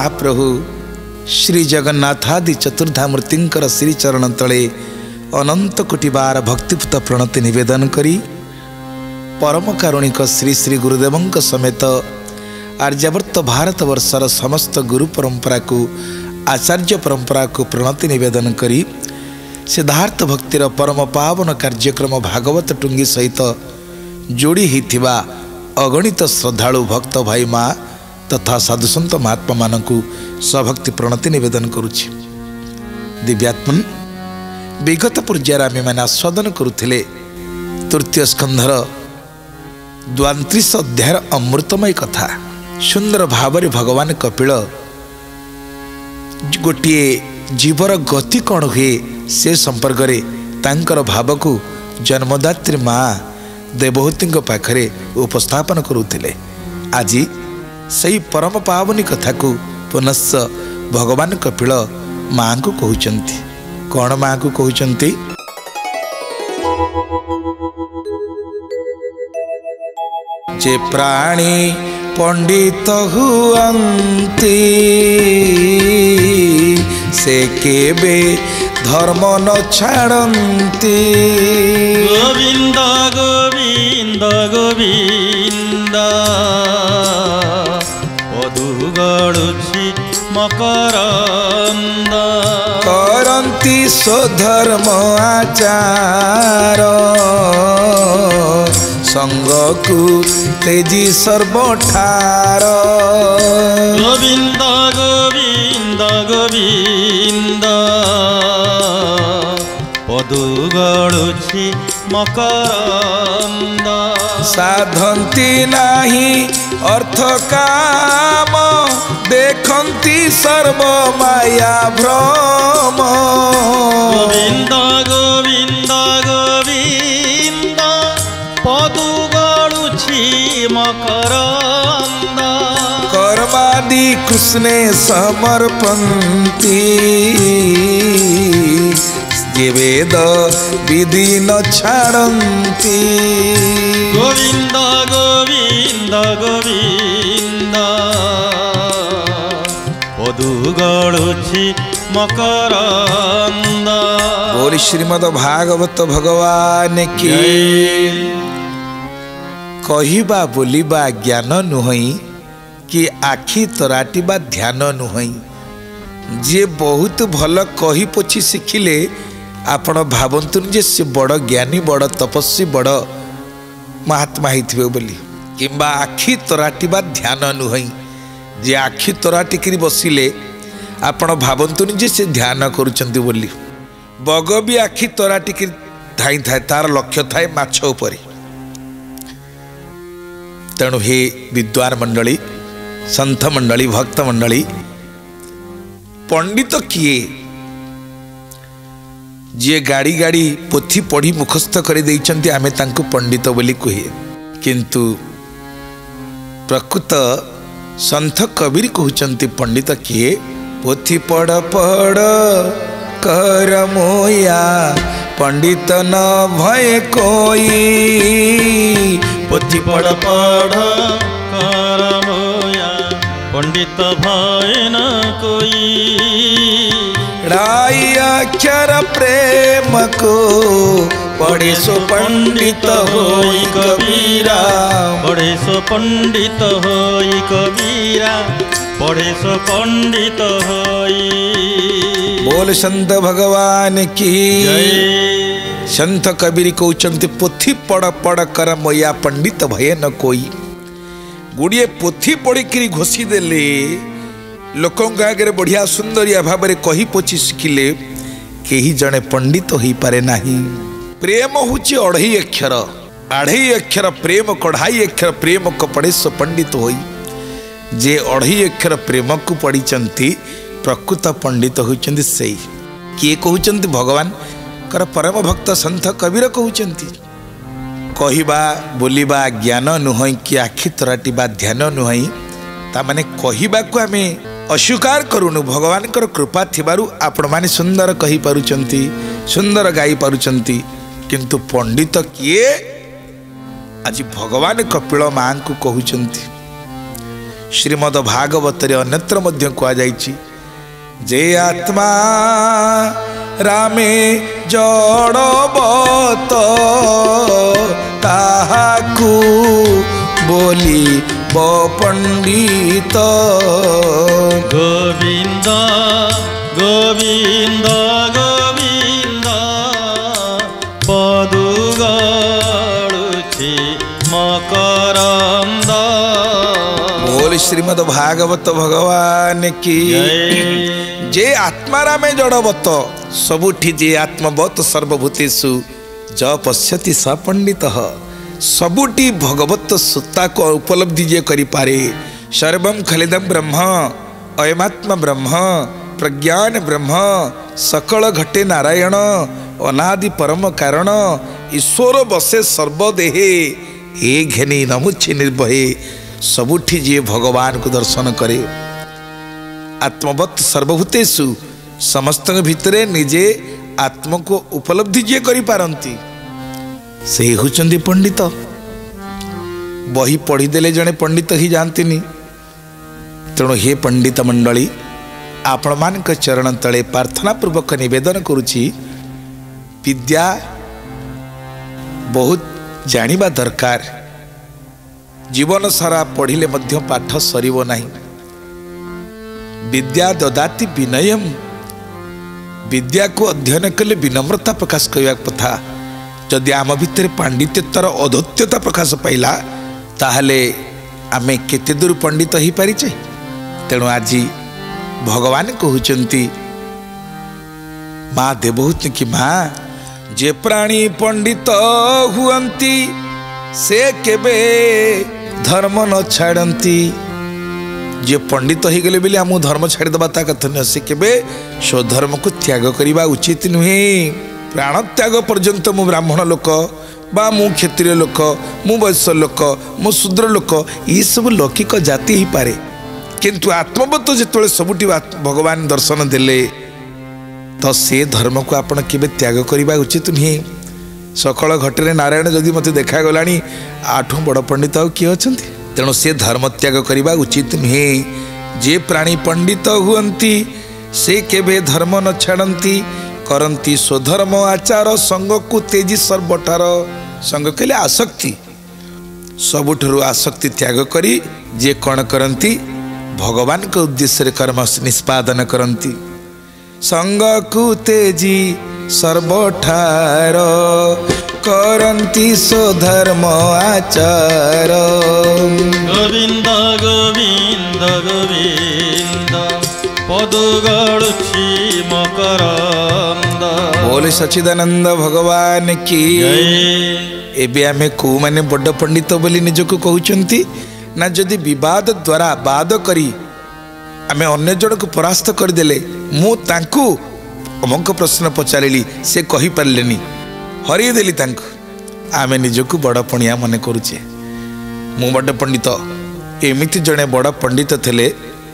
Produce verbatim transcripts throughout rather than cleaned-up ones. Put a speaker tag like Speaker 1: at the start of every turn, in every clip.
Speaker 1: महाप्रभु श्री जगन्नाथादि चतुर्धामूर्तिंकर श्री चरण तले अनंत कोटि बार भक्तिपूत प्रणति निवेदन करी परम कारुणिक श्री श्री गुरुदेवंक समेत आर्यावर्त भारत वर्षर समस्त गुरु परंपरा को आचार्य परंपरा को प्रणति निवेदन करी सिद्धार्थ भक्तिर परम पावन कार्यक्रम भागवत टुंगी सहित जोड़ी होता अगणित श्रद्धालु भक्त भाई माँ तथा साधुसंत महात्मा मानक स्वभक्ति प्रणति निवेदन करुछि। दिव्यात्मन विगत पर्यायर आम मैंने आस्वादन करुले तृतीय स्कंधर द्वांत्रिश अध्याय अमृतमय कथा सुंदर भाव भगवान कपिल गोटे जीवर गति कौन हुए से संपर्क में तांकर भाव को जन्मदात्री माँ देवहूति पाखरे उपस्थापन करुले। आज सही परम पावनी कथा को पुनश्च भगवान कपिल माँ को कहते कौन माँ को कहते जे प्राणी पंडित हुअन्ति से केबे धर्म न छाड़न्ति।
Speaker 2: गोविंद गोविंद गोविंद पदु गड़ुछि मकरंद
Speaker 1: करन्ति स्वधर्म आचार संग को तेजी सर्वठार।
Speaker 2: गोविंद गोविंद गोविंद पदु गड़ुछि मकरंद
Speaker 1: साधंती नाही अर्थ काम देखंती सर्व माया भ्रम।
Speaker 2: गोविंद गोविंद गोविंद पदु गड़ुछि मकरंद
Speaker 1: कर्मादि कृष्णे समर्पन्ति जे वेद विधि न छाड़न्ति।
Speaker 2: गोविंद गोविंद गोविंद पदु गड़ुछि मकरंद।
Speaker 1: बोल श्रीमद भागवत भगवान की। कहिबा बोलिबा ज्ञान नुहई कि आखि तराटिबा ध्यान नुहई। जे बहुत भल कही पोछि शिखिले आपण भावतुन जे से बड़ ज्ञानी बड़ तपस्वी बड़ महात्मा होइथिबे बोली किंबा आखि तराटिबा ध्यान नुहई। जे आखि तराटिकरी बसिले आपण भावतुन जे से ध्यान करुचंती बोली। बग भी आखि तराटिकी धाई थाए तार लक्ष्य थाए माछ उपरे। तेणु हे विद्वान मंडली संत मंडली भक्त मंडली पंडित किए जे गाड़ी गाड़ी पोथी पढ़ी मुखस्थ कर देइचंती आमे तांको पंडित बोली कहे किंतु प्रकृत संत कबीर कहउचंती पंडित किए पोथी पढ़ पढ़ कर मोया पंडित न भय कोई।
Speaker 2: पोथी पढ़ पढ़ कर मोया पंडित भय न कोई।
Speaker 1: राई अक्षर प्रेम को पढ़े सो पंडित होई कबीरा।
Speaker 2: पढ़े सो पंडित होई कबीरा पढ़े सो पंडित होई।
Speaker 1: बोल संत भगवान की संत कबीर कहउचंती पोथी पढ़ पढ़ कर मोया पंडित भय न कोई। गुड़िए पोथी पढ़ी घोषी देले लोकों आगे बढ़िया सुंदरिया भाव में कही पोछि शिखिले केही जड़े पंडित हो पारे नाही। प्रेम होची अढ़ई अक्षर आढ़ई अक्षर प्रेम कढ़ाई अक्षर प्रेम को पढ़े सो पंडित होई। जे अढ़ई अक्षर प्रेम को पढ़ी प्रकृत पंडित होइचंती सेई किए कहउचंती भगवान कर परम भक्त संत कबीर कहउचंती। कहिबा बोलिबा ज्ञान नुहई कि आखि तराटिबा ध्यान नुहई ता माने कहिबा को आमे अस्वीकार करूनु। भगवान कर कृपा थिबारु आपण माने सुंदर कही पारुचंती सुंदर गाई पारुचंती किंतु पंडित किए आज भगवान कपिल मां को कहउचंती श्रीमद भागवत अन्यत्र मध्य कहुଯାଇଛି जे आत्मा रामे जड़बत ताहाकू बोली पंडित
Speaker 2: गोविंद गोविंद गोविंद पदु गड़ुछि मकरंद।
Speaker 1: बोल श्रीमद भागवत भगवान की जे आत्मारा में जड़वत सबुठी जे आत्मवत सर्वभूतेषु ज पश्यति स पंडित सबुटी भगवत सत्ता को उपलब्धि जे करि पारे। सर्वं खलिदं ब्रह्म अयमात्मा ब्रह्म प्रज्ञान ब्रह्म सकल घटे नारायण अनादि परम कारण ईश्वर बसे सर्वदेहे ए घेनी नमुच्छे निर्भये सबुठी जे भगवान को दर्शन करे आत्मवत सर्वभूतेषु समस्त भितरे निजे आत्मा को उपलब्धि जे करि पारंती से होचंदी पंडित। बही पढ़ीदेले जड़े पंडित ही जानती तेणु हे पंडित मंडली आपण मान चरण तले प्रार्थना पूर्वक निवेदन करुछि विद्या बहुत जानिबा दरकार। जीवन सारा पढ़िले मध्य पाठ सरिबो नाही। विद्या ददाति विनयम विद्या को अध्ययन कले विनम्रता प्रकाश करने कथा। जदि आम भितर पांडित्यतार अधोत्यता प्रकाश पाइला ताहले आमे केते दूर पंडित ही पारिचे। तेणु आज भगवान कहउचंती माँ देवहूति की माँ जे प्राणी पंडित हुअंती से केबे धर्म न छाड़ती। जे पंडित हो गले बोली आम धर्म छाड़देवा ता कथा न से केबे स्वधर्म को त्याग करवा उचित नुहे। प्राण त्याग पर्यंत मु ब्राह्मण लोक बा मु क्षत्रिय लोक मु वैश्य लोक मु शूद्र लोक ये सब लौकिक जाति ही पारे किंतु आत्मवत जो सबुटी भगवान दर्शन देले तो से धर्म को आपण केबे त्याग करवा उचित नुहे। सकल घटे नारायण जदि मते देखा गलानी आठू बड़ पंडित आ किए अछंती। तेणु से धर्म त्याग करवा उचित नुहे। जे प्राणी पंडित हुअंती से केबे धर्म न छाड़ती करंती स्वधर्म आचार संग को तेजी सर्वठार संग कहले आसक्ति सबुठरू आसक्ति त्याग करी जे कौन करंती भगवान के उद्देश्य कर्म निष्पादन करंती। संग को तेजी सर्वठार करंती स्वधर्म आचार।
Speaker 2: गोविंद गोविंद गोविंद पदु गड़ुछि मकरंद।
Speaker 1: बोले सच्चिदानंद भगवान की एबे आमे को माने बड़ पंडित बोली निजको कहउचंती ना जदि विवाद द्वारा वाद करी आमे अन्य जन को परास्त कर देले मु तांकू अमक प्रश्न पचारिली से कहि पारलेनी हरि देली तांकू आमे निजको बड़ पणिया मने करूचे। मु बड़ पंडित एमिति जने बड़ पंडित थिले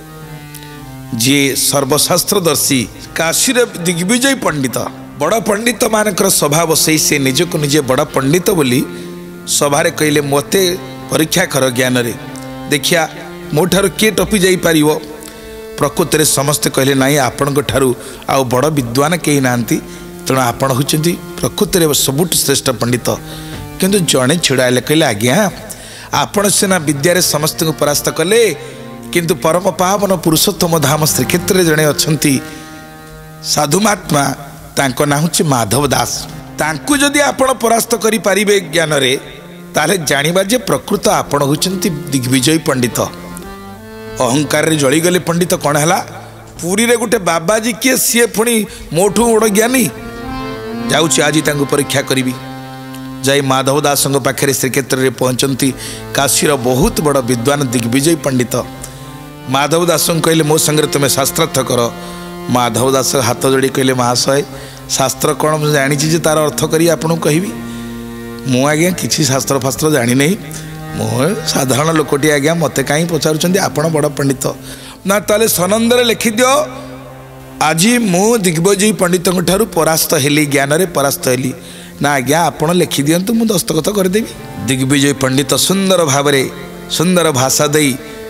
Speaker 1: जे सर्वशास्त्रदर्शी काशीर दिग्विजय पंडित बड़ पंडित मानकर सभा बसई से निजको निजे बड़ पंडित बोली सभारे कहले मते परीक्षा कर ज्ञान रे देखिया मो ठारू किए टपी जाई पारिबो। प्रकृत रे समस्त कहले नाई आपण ठारू आ बड़ विद्वान केही नांती तेणु आपण होचंती प्रकृत रे सबुठ श्रेष्ठ पंडित। किंतु जणे छिड़ाइले कहले आज्ञा आपण सेना विद्या समस्त को परास्त कले किंतु परम पावन पुरुषोत्तम धाम श्रीक्षेत्र जड़े अच्छा साधु महात्मा तांको ना हूँ माधव दास तांको जदि आपण परास्त करि पारिबे ज्ञान रे ताले जानिबा जे प्रकृत आपण होचंती दिग्विजय पंडित। अहंकार रे जळी गले पंडित कौन है पुरी रे गुटे बाबाजी किए सी पुणी मोठू बड़ ज्ञानी जाऊँच आज तांको परीक्षा करी जाई माधव दास पाखे श्रीक्षेत्र में पहुँचती काशीर बहुत बड़ विद्वान दिग्विजय पंडित। माधव दास कहले मो संगे तुम्हें शास्त्रार्थ कर। माधव दास हाथ जोड़ी कहले महाशय शास्त्र कौन मुझे जानी तार अर्थ करी आपन कहबी मु आज्ञा किसी शास्त्र फास्त्र जानी नहीं मु साधारण लोकटी आज्ञा मते कहीं पचारुचंदी आपण बड़ पंडित ना ताले सनंदर लिखि दियो आज मु दिग्विजय पंडित ठारू परास्त हेली ज्ञान रे परास्त हेली ना आज्ञा आपण लिखि दियंतु मु दस्तखत करदेवी। दिग्विजय पंडित सुंदर भाव सुंदर भाषा दे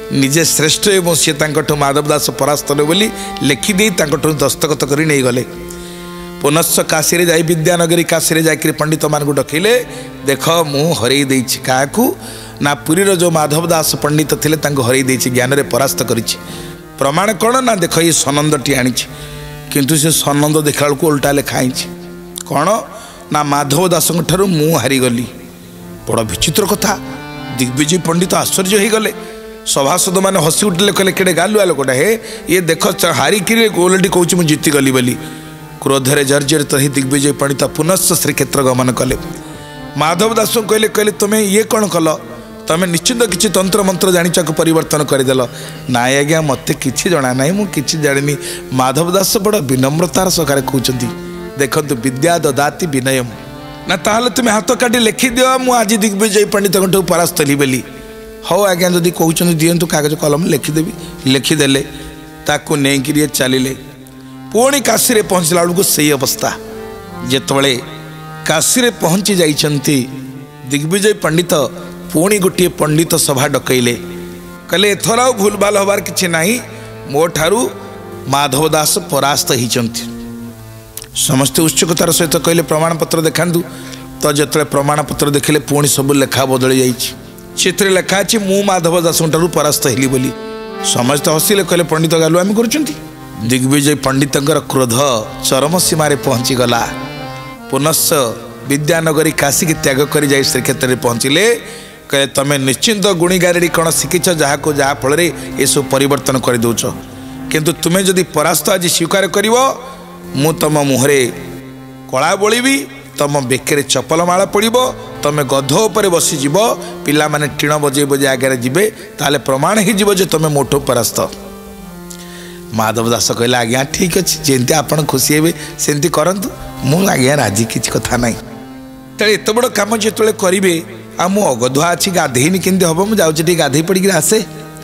Speaker 1: निजे श्रेष्ठ एवं सी माधव दास परास्त बोली लेखिदे दस्तखत कर नहीं गले। पुनश्च काशी जाई विद्यानगरी काशी जाकर पंडित मान डकैले देख मु हरई देछि काकू ना पुरीर जो माधव दास पंडित थिले तांको हरई देछि ज्ञान रे परास्त करिछि। प्रमाण कौन ना देख ये सनंदटी आनिछि किंतु से सनंद देखा को उल्टा लेखाई कौन ना माधव दास ठारू मु हारीगली। बड़ विचित्र कथा। दिग्विजय पंडित आश्चर्य हो गले। सभासद मैंने हसी उठिले कहले केड़े गालुआ लोकटा हे ये देख हारिकी गोलटी कौच मुझे जीतीगली बोली। क्रोधरे जर्जरित तो दिग्विजय पंडित पुनश्च श्रीक्षेत्र गमन कले। माधव दास कहले कहले तुम्हें ये कौन कल तुम्हें निश्चित किसी तंत्र मंत्र जानिच परिवर्तन करदेल नाई आज्ञा मत कि जना ना मुझे जानी। माधव दास बड़ विनम्रतार सकार कहते देखु विद्या ददाति विनयम ना ताहले तुम्हें हाथ काटी लिखि दियो मु आज दिग्विजय पंडित परास्त हली बोली। हाँ आज्ञा जदि कहते दिंतु कागज कलम लिखिदेवी लिखिदेले ताकू नहीं चलिले। पुणी काशी पहुँचला बेलू से अवस्था जिते काशी पहुँची जाइछंती दिग्विजय पंडित पुणी गोटे पंडित सभा डकैले कहले एथर आ भूल भाल हबार किछि नाही मो ठारू माधव दास परास्त होइछंती। समस्ते उत्सुकतार सहित कहले प्रमाण पत्र देखांतु। तो जिते प्रमाण पत्र देखिले पुणी सब लेखा बदली जाइछि। चित्र लेखा अछि मु माधव दास ठारू परास्त हेली बोली। समस्त हसिले कहले पंडित गालुआमी करुछंती। दिग्विजय पंडित क्रोध चरम सीमार पहुँची गला। पुनश्च विद्यानगरी काशी की त्याग कर जाए श्रीक्षेत्र में पहुँचले कहे तमें निश्चिंत गुणी गारेड़ी कौन शिखिच जहाँ को जहाँ फल ये सब परिवर्तन कर दौच किंतु तुम्हें जदि परास्त आज स्वीकार कर मु तुम मुहरे कला बोली तुम बेकर चपल माला पड़ब तुम गध उपर बसीज पिला माने टीण बजे बजे आगे जी ताले प्रमाण हो तुम मोठो परास्त। माधव दास कहला आज्ञा ठीक अच्छे जमी आप खुशी हे सेमती करतु मु आज्ञा राजी किसी कथा ना तेरे एत बड़ कम जो करेंगे आ मु अगधुआ अच्छी गाधेनी केमती हम मुझे जाऊँ गाधे पड़ी आसे।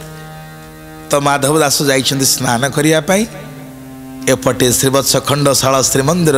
Speaker 1: तो माधव दास जाइछन्ति स्नान करने एपटे श्रीवत्स खंडशाला श्रीमंदिर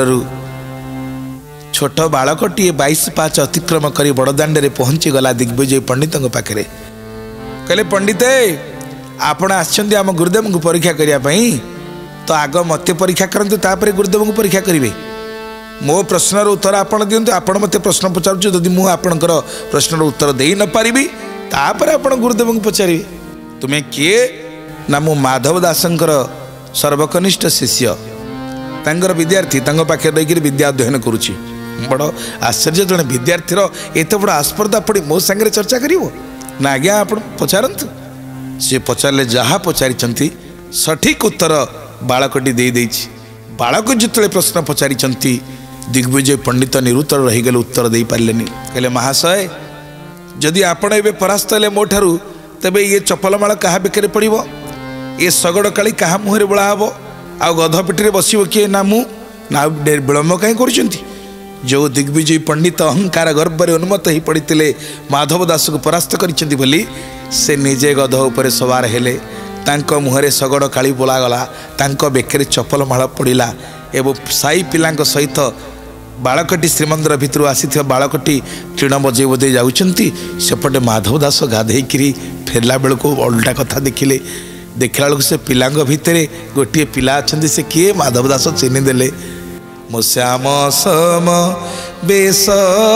Speaker 1: छोट बालकटीए बाईस पाँच अतिक्रम कर बड़दाण्ड पहुँची गला दिग्विजय पंडित पाखे कहले पंडित आपण आछन्ति आम गुरुदेव को परीक्षा करने तो आग मत परीक्षा करते तापर गुरुदेव को परीक्षा करेंगे। मो प्रश्नर उत्तर आपण दिंतु आपण मत प्रश्न पचारुछु जदि मु आपणकर प्रश्नर उत्तर दे न पारिबी तापर आपण गुरुदेव को पचारे तुम्हें किए ना मु माधव दासंकर सर्वकनिष्ठ शिष्य तांकर विद्यार्थी तांको पाखे रही विद्या अध्ययन करुछि। बड़ आश्चर्य जड़े विद्यार्थीर एत बड़ आस्पर्धा पड़ी मो सांगे चर्चा करिवो ना आज्ञा आपण पचारंतु। सी पचारे जहाँ पचारि सठिक उत्तर बालकटी दे देछि। बालक जिते प्रश्न पचारि दिग्विजय पंडित निरुत्तर रहीगले उत्तर दे पारे कहले महाशय जदि आपण एवं परास्त हेले मो ठारू तेबे ये चपलमाଳ क्या बेकर पड़ो ये शगड़ काली क्या मुहर बोला हे आ गध पिठी बस किए ना मु ना विलम्ब कहीं कर जो दिग्विजय पंडित अहंकार गर्व में उन्मत्त हो पड़ते माधव दास को परास्त कर बोली से निजे गध उपर सवार हेले तांको मुहरे शगड़ काली बोलागला तांको बेकर चपलमाଳ पड़ा एवं साई पिला सहित बालकटी श्रीमंदिर भितर आसी बालकटी टीण बजे बजे जाऊँगी सेपटे माधव दास गाधेकरी फेरला बेल को उल्टा कथा देखिले देखला बेलू से पिला भितर गोटे पिला अच्छा से किए माधव दास चिन्हीदेले मो श्याम सम बेश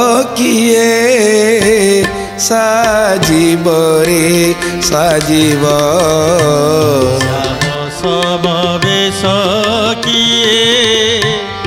Speaker 1: किए साजीब रे साजीब
Speaker 2: सम बेश किए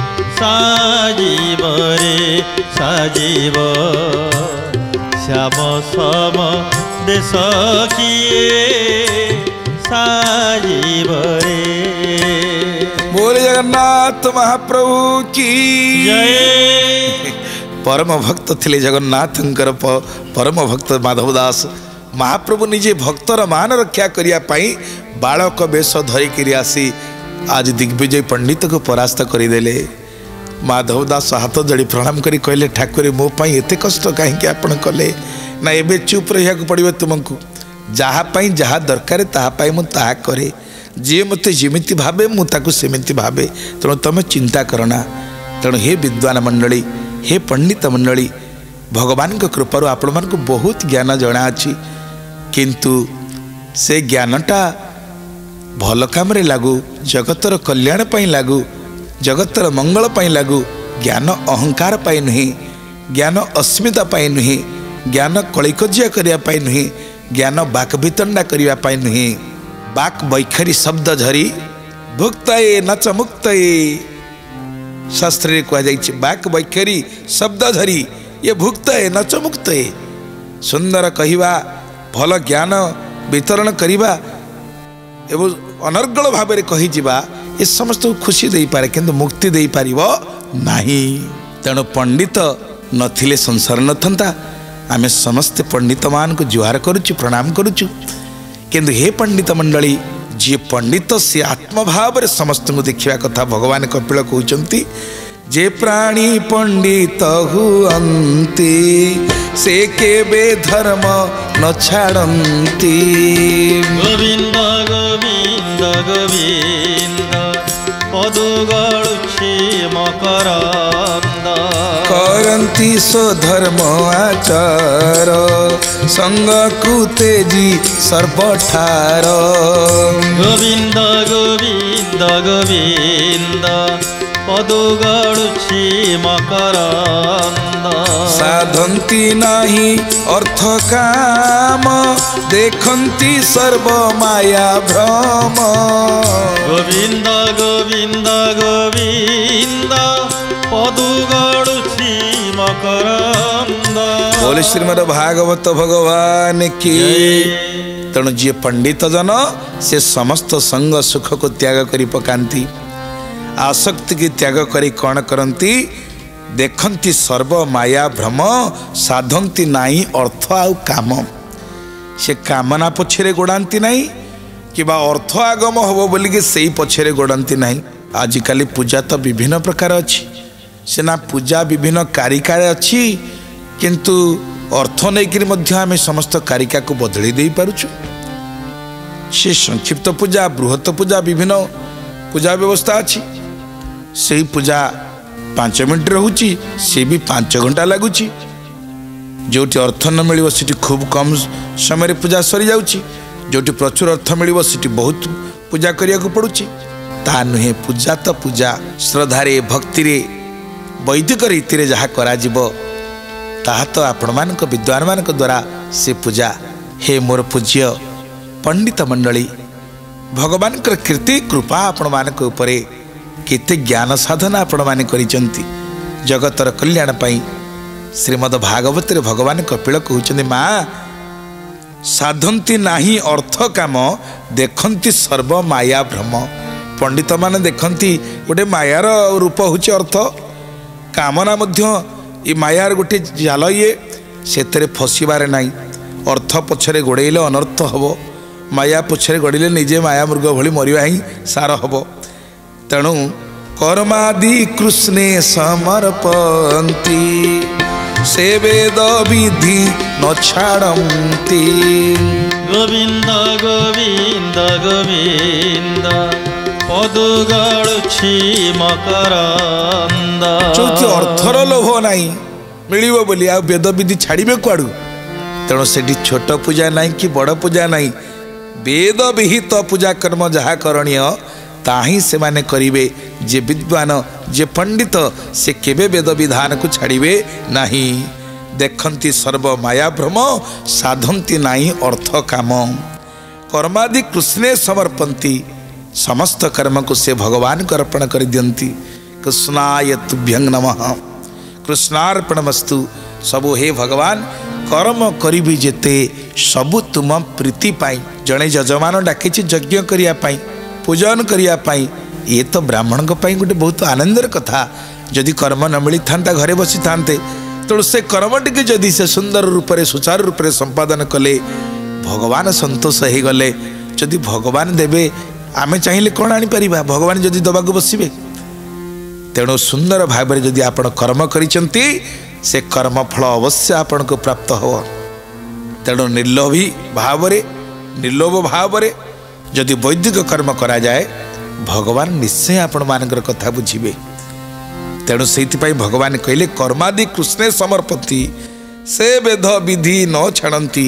Speaker 2: साजीब रे साजीब श्याम सम बेश किए साजीब रे।
Speaker 1: बोले जगन्नाथ महाप्रभु की
Speaker 2: जय।
Speaker 1: परम भक्त थिले जगन्नाथंकर परम भक्त माधव दास महाप्रभु निजे भक्तर मान रक्षा करने बालक बेश धरिकी आसी आज दिग्विजय पंडित को परास्त करदेले। माधव दास हाथ जोड़ी प्रणाम करी कहले ठाकुर मो पाई एते कष्ट कहीं आपण कले ना एबे चुप रहिया पड़ो तुमको जहाँपाई जहाँ दरकार ताहापाई मु ताहा करे जी मत जमिति भावे मुझे सेमिति भावे तेणु तुम चिंता करना। तेणु हे विद्वान मंडली हे पंडित मंडली भगवान कृपार आपण मानक बहुत ज्ञान जना अच्छी किंतु से ज्ञानटा भल काम रे लागू, जगतर कल्याण पाई लागू, जगतर मंगल पाई लागू। ज्ञान अहंकार पाई नुहे, ज्ञान अस्मिता पाई नुहे, ज्ञान कलिकजिया करिया पाई नुहे, ज्ञान बाक वितंडा करिया पाई नुहे। बाक बैखरी शब्द झरी भुक्तये न च मुक्तये। शास्त्र रे कहा जाइछि बाक बैखरी शब्द झरी ये भुक्तये न च मुक्तये। सुंदर कहिबा, भल ज्ञान वितरण करिबा एवं अनर्गल भाव में कही जीवा ये समस्त खुशी दे पारे किंतु मुक्ति दे पारिबो नाही। तेणु पंडित नथिले संसार नथंता। आमे समस्त पंडित मान को जुहार करुचु, प्रणाम करुचु। किंतु हे पंडित मंडली, जी पंडित से आत्मभाव रे समस्त को देखिया कथा भगवान कपिल कहउचंती। जे प्राणी पंडित हुअंती से केबे धर्म न छाड़ंती।
Speaker 2: गोविंद गोविंद गोविंद पदुगळुछि मकरंद।
Speaker 1: करंती स्वधर्म आचार संग कुतेजी सर्वठार।
Speaker 2: गोविंद गोविंद गोविंद पदुगळुछि मकरंद।
Speaker 1: साधंती नाही अर्थ काम देखंती सर्व माया भ्रम।
Speaker 2: गोविंद गोविंद गोविंद पदुगळुछि मकरंद।
Speaker 1: बोले श्रीमद् भागवत भगवान की। तेणु जी पंडित जन से समस्त संग सुख को त्याग करी पकांती, आसक्ति की त्याग करी कौन करती देखंती सर्व माया भ्रम। साधंती नाही अर्थ आउ काम। से कामना पछरे गोड़ाती नहीं कि अर्थ आगम हम बोलिकी से पछरे गोड़ाती नहीं। आजिकाली पूजा तो विभिन्न प्रकार अच्छी, सेना पूजा विभिन्न कारिका अच्छी, किंतु अर्थ नहीं आम समस्त कारिका को बदली दे पारुछु। से संक्षिप्त पूजा, बृहत पूजा, विभिन्न पूजा व्यवस्था अच्छी। से पूजा पांच मिनट रोची, सी भी पांच घंटा लगुच। जो अर्थ न मिल खूब कम समय पूजा सरी जाउची, जोटी प्रचुर अर्थ मिल बहुत पूजा करिया को पड़ुची। ता नुहे, पूजा तो पूजा श्रद्धारे भक्ति रे वैदिक रीति रे जहाँ करा जिवो ताहा तो आपण मानक विद्वान मानक द्वारा से पूजा। हे मोर पूज्य पंडित मंडली, भगवान कीर्ति कृपा आपण मानक उपरे केते ज्ञान साधना आपण माने करिचंती जगतर कल्याण पाई। श्रीमद् भागवत रे भगवान कपिल कहउचंदी, माँ साधंती नाही अर्थ काम देखंती सर्व माया भ्रम। पंडित माने देखंती गोटे मायार रूप होची अर्थ। कामना मध्य ये मायार गोटे जाल, ये सेतरे फसिबारे नाही। अर्थ पछरे गोड़ेले अनर्थ हबो, माया पछरे गोड़ेले निजे माया मृग भली मरिवा ही सार हबो। तेणु कर्मादि कृष्णे समर्पन्ति से वेद विधि न छाड़न्ति।
Speaker 2: गोविंद गोविंद गोविंद पदुगळुछि मकरंद।
Speaker 1: चौथी अर्थर लोभ नाई मिलिबो बोली आ वेद विधि छाड़िबे कुआडू। तेणु सेठी छोट पूजा नाई कि बड़ पूजा नाई, वेद विहित पूजा कर्म जहा करणीय ताही से माने करिवे। जे विद्वान जे पंडित से केबे वेद विधान को छाड़िबे नाही। देखंती सर्व माया भ्रम साधंती नाही अर्थ काम। कर्मादि कृष्णे समर्पन्ति, समस्त कर्म को से भगवान को अर्पण कर दियंती। कृष्णाय तुभ्यं नमः, कृष्णार्पणमस्तु। सबु हे भगवान कर्म करिबी जेते सबु तुम प्रीति पाई। जड़े यजमान डाकी यज्ञ करिया पाई, पूजन करिया पाई, ये तो ब्राह्मण गोटे बहुत आनंदर कथा। जदि कर्म न मिली था घरे बसी था, तेणु से कर्म टी जदि से सुंदर रूप से सुचारू रूप से संपादन कले भगवान संतोष हो गले। जदि भगवान देवे आमे चाहिए कौन आनीपर, भगवान जदि दबा को बसवे। तेणु सुंदर भाव में जदि आपण कर्म करिसंती से कर्म फल अवश्य आपण को प्राप्त हो। तेणु निर्लोभी भाव निर्लोभ भाव जदि वैदिक कर्म करा जाए भगवान निश्चय आपण मानकर कथा बुझिबे। तेणु से भगवान कहले कर्मादि कृष्णे समर्पति से वेद विधि न छाड़ती।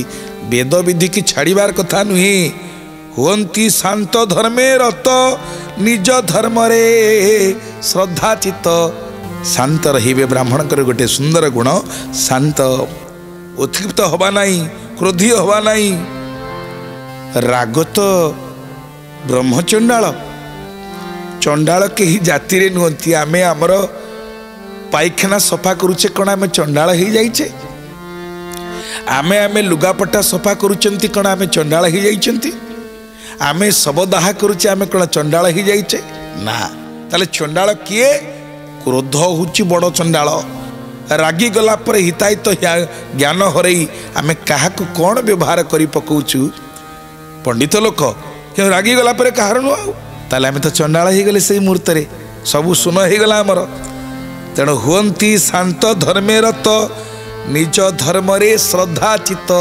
Speaker 1: वेद विधि की छाड़बार कथा नुहे हुंती शांत धर्मे रत निज धर्म रे श्रद्धा चित्त शांत रहिबे ब्राह्मण गोटे सुंदर गुण शांत उत्क्षिप्त हवा नहीं क्रोधी हवा नहीं राग तो ब्रह्मचंडाल चंडाल कहीं जाति रे नुहति आमे आमर पाइखाना सफा करुचे कण आमे चंडाल हो जाइचे आमे आमे लुगापटा सफा करुचंती कण आमे चंडाल हो जाइचंती आमे सबदाह करुचे आमे कण चंडाल हो जाइचे ना ताले चंडाल किए क्रोध होची बड़ चंडाल रागी गला पर हिताहित ज्ञान हरई आमे काहाकु कौन व्यवहार करी पकाउछु पंडित लोक क्यों रागी गला पर कहार नुह ताले आमे तो चंडाल हो गले से मुहूर्त रे सबु सुन हो गला आमर तेणु हुंती शांत धर्मे रत निज धर्म रे श्रद्धा चित्त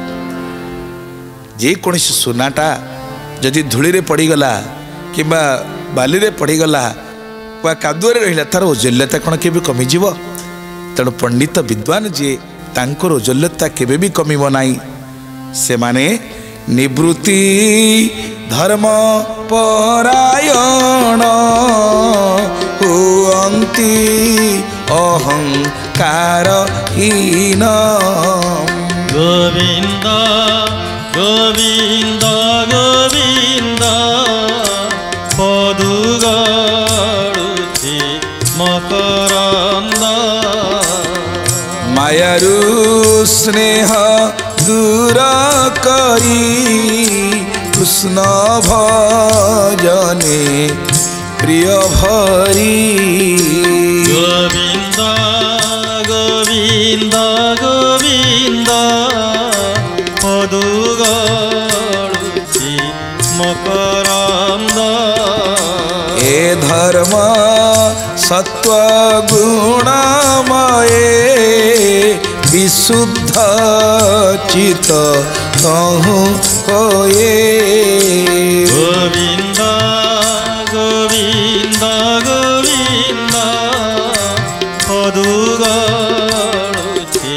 Speaker 1: जे कौन सुनाटा जदि धूली रे पड़ीगला कि बाली रे पड़ीगला वा कादुआ रहा तार ओजल्यता कौन के कमिज तेणु पंडित विद्वान जी तांकर ओजल्यता केबे भी कमिब नाई से माने निवृत्ति धर्म परायण हुंती अहंकार हीन
Speaker 2: गोविंद गोविंद गोविंद पदुगड़ुछि मकरंद
Speaker 1: मायारु स्नेह दूर करी कृष्ण भजने प्रिय भरी
Speaker 2: गोविंद गोविंद गोविंद पदुगड़ुछि मकरंद
Speaker 1: ए धर्म सत्व गुणमये विशुद्ध चित तहु होए
Speaker 2: गोविंद गोविंद गोविंद पदुगड़ुछि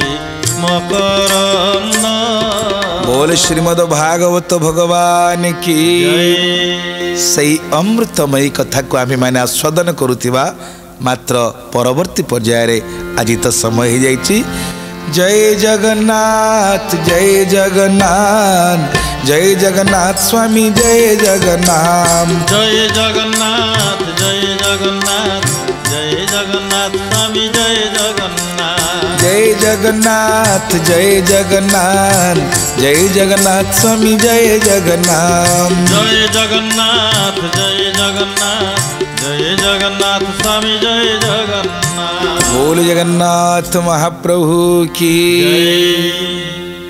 Speaker 2: मकरंद
Speaker 1: बोल श्रीमद् भागवत भगवान की सही अमृतमयी कथा को आम मैंने आस्वादन करुवा मात्र परवर्ती पर्यायर आज तो समय हो जाइए जय जगन्नाथ जय जगन्नाथ जय जगन्नाथ स्वामी जय जगन्नाथ
Speaker 2: जय जगन्नाथ जय जगन्नाथ जय जगन्नाथ स्वामी जय जगन्नाथ
Speaker 1: जय जगन्नाथ जय जगन्नाथ जय जगन्नाथ स्वामी जय जगन्नाथ
Speaker 2: जय जगन्नाथ जय जगन्नाथ जय जगन्नाथ स्वामी जय जगन्नाथ
Speaker 1: बोल जगन्नाथ महाप्रभु की
Speaker 2: जय।